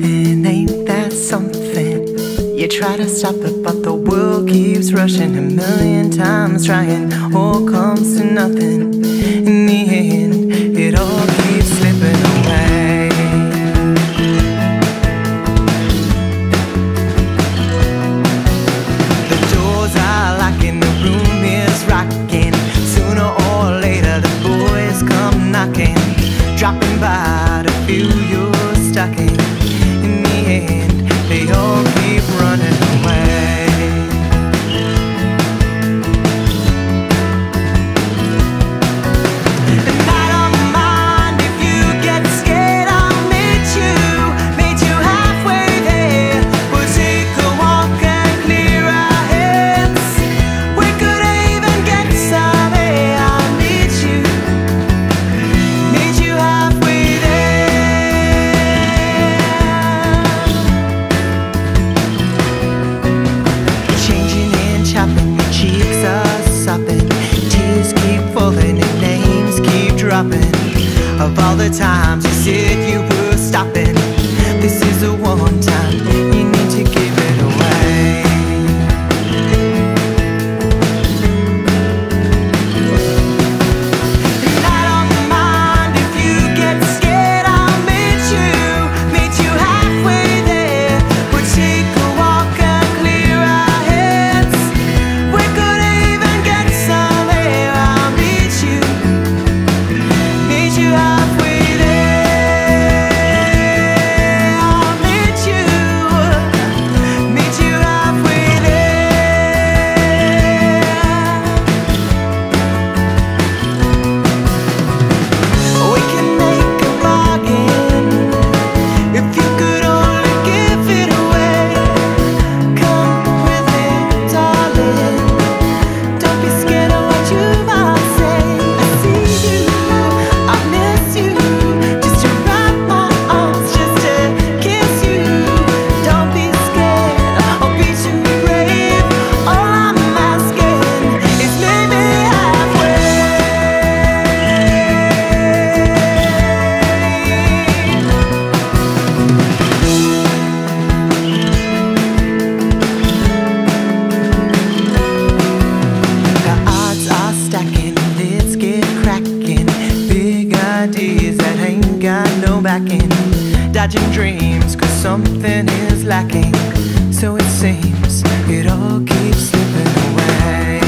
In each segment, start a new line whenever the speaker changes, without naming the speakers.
happening, ain't that something? You try to stop it, but the world keeps rushing. A million times trying, all comes to nothing. In the end, it all keeps slipping away. The doors are locking, the room is rocking. Sooner or later the boys come knocking, dropping by to feel your stocking. In the end, they all keep running away. And I don't mind if you get scared. I'll meet you halfway there. We'll take a walk and clear our heads. We could even get some air. I'll meet you halfway there. Changing and chopping, your cheeks are sopping. Tears keep falling and names keep dropping. Of all the times you said you were stopping, this is the one time you need to give it away. And I don't mind if you get scared. I'll meet you halfway there. We'll take a walk and clear our heads. We could even get some air. I'll meet you halfway there. I'll meet you halfway there. We can make a bargain if you could only give it away. Come with it, darling. Don't be scared of what you might say. I see you, I miss you. Just to wrap my arms, just to kiss you. Don't be scared or be too brave. All I'm asking is meet me halfway. The odds are stacking, let's get cracking. Big ideas that ain't got no backing. Dodging dreams cause something is lacking. So it seems it all keeps slipping away.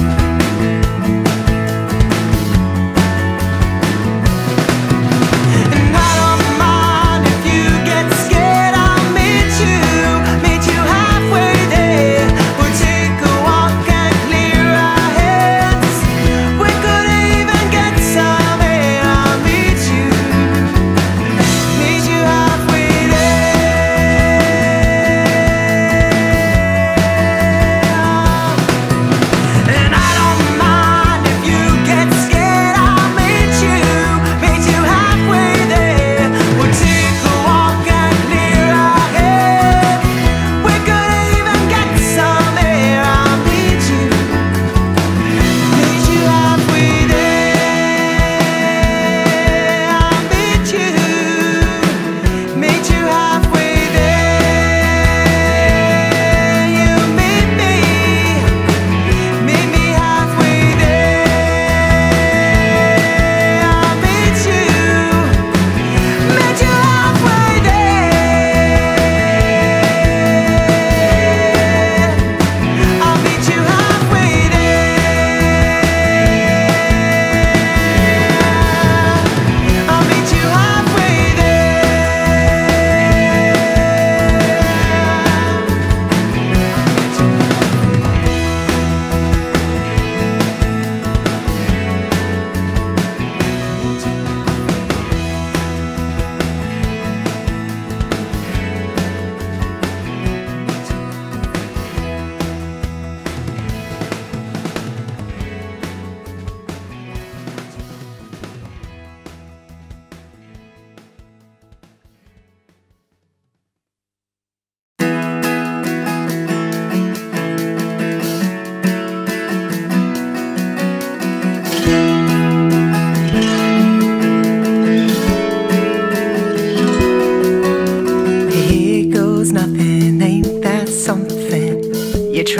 And I don't mind if you get scared. I'll meet you halfway there. We'll take a walk and clear our heads. We could even get some air. I'll meet you halfway there.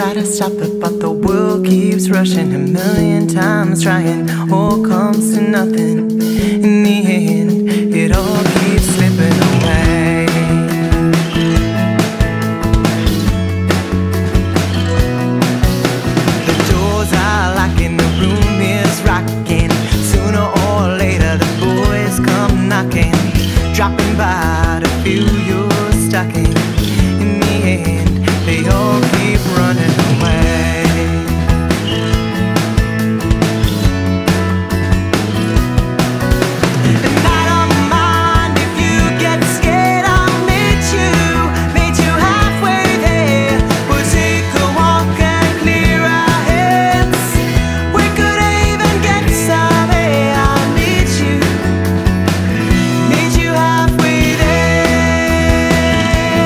try to stop it, but the world keeps rushing. A million times trying, all comes to nothing. In the end, it all keeps slipping away. The doors are locking, the room is rocking. Sooner or later the boys come knocking, dropping by to fill your stocking. In the end, they all keep running away. And I don't mind if you get scared. I'll meet you halfway there. We'll take a walk and clear our heads. We could even get some air. I'll meet you halfway there.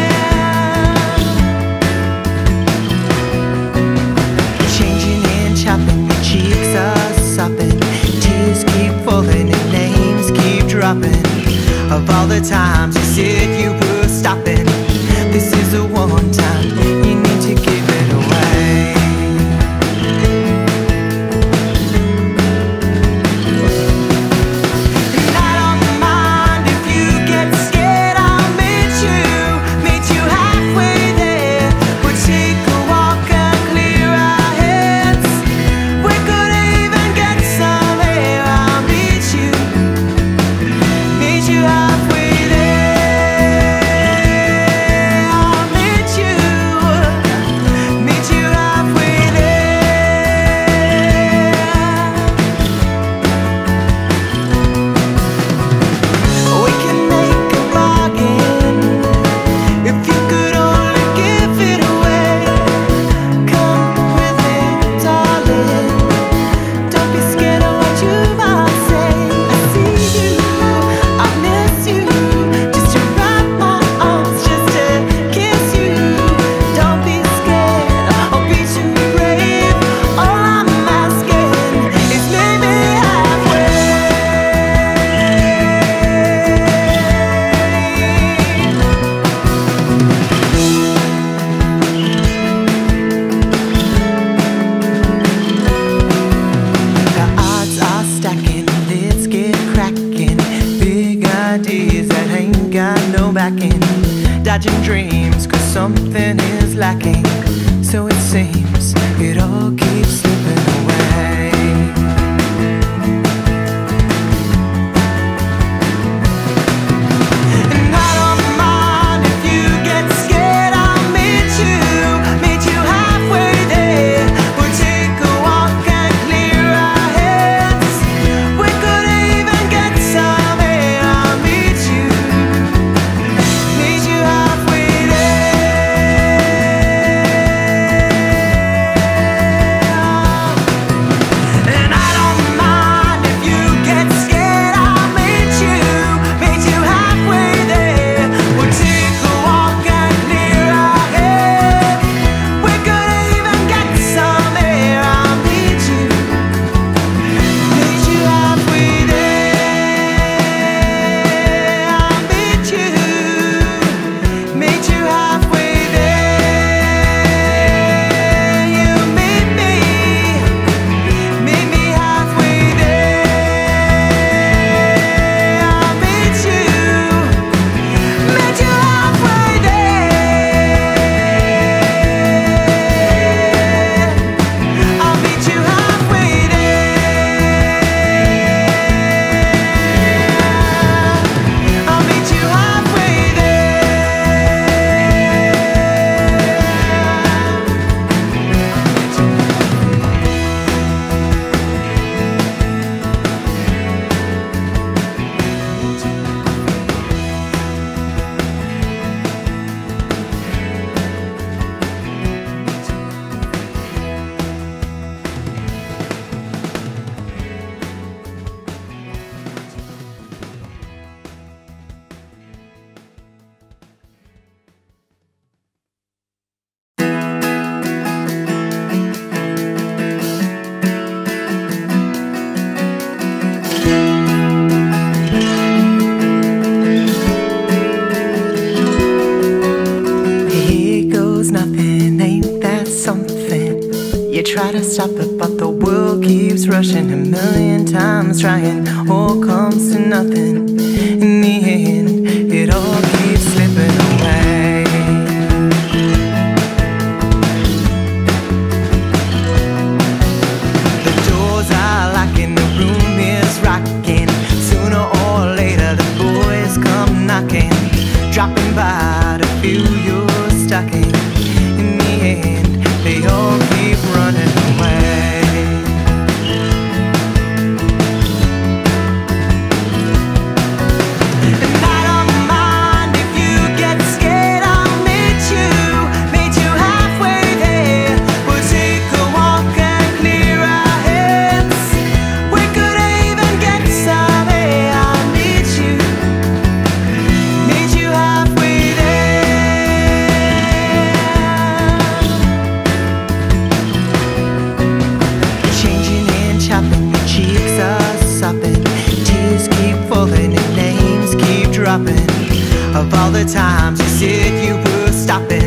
Changing and chopping, your cheeks are sopping. Tears keep falling and names keep dropping. Of all the times you said you were stopping, this is the one time you need to give it away. And I don't mind if you get scared. I'll meet you halfway there. We'll take a walk and clear our heads. We could even get some air. I'll meet you halfway there. I'll meet you halfway there. We can make a bargain if you could only give it away. Come with it, darling. Don't be scared of what you might say. I see you, I miss you. Just to wrap my arms, just to kiss you. Don't be scared or be too brave. All I'm asking is maybe halfway. The odds are stacking, let's get cracking. Big ideas that ain't got no backing. Dodging dreams cause something is lacking. So it seems it all keeps slipping away. And I don't mind if you get scared. I'll meet you halfway there. We'll take a walk and clear our heads. We could even get some air. I'll meet you halfway there. try to stop it, but the world keeps rushing. A million times trying, all comes to nothing. In the end, it all keeps slipping away. The doors are locking, the room is rocking. Sooner or later the boys come knocking, dropping by to fill your stocking. In the end, they all keep running away. And I don't mind if you get scared. I'll meet you halfway there. We'll take a walk and clear our heads. We could even get some air. I'll meet you halfway there. Changing and chopping, your cheeks are sopping. Tears keep falling and names keep dropping. Of all the times you said you were stopping,